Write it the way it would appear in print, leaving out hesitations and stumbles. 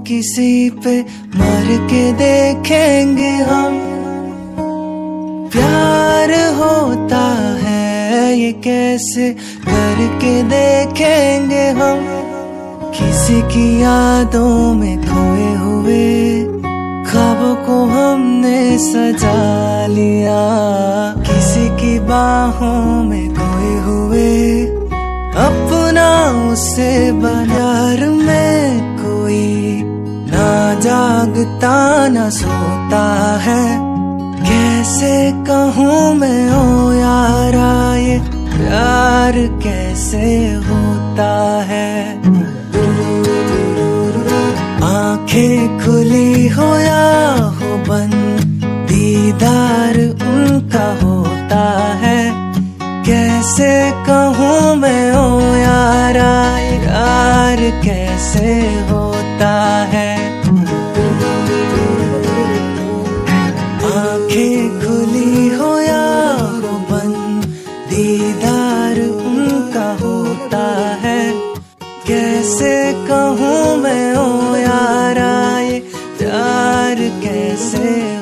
किसी पे मर के देखेंगे हम। प्यार होता है ये कैसे करके देखेंगे हम। किसी की यादों में खोए हुए ख्वाबों को हमने सजा लिया। किसी की बाहों में खोए हुए अपना उसे बाजार में कोई ना जागता ना सोता है। कैसे कहूँ मैं ओ यारा ये प्यार कैसे होता है। आंखें खुली हो या हो बंद दीदार उनका होता है। कैसे कहूँ मैं ओ यारा यार कैसे होता है। आंखें खुली हो या हो बंद दीदार उनका होता है। कैसे कहूँ मैं ओ यारा ये प्यार कैसे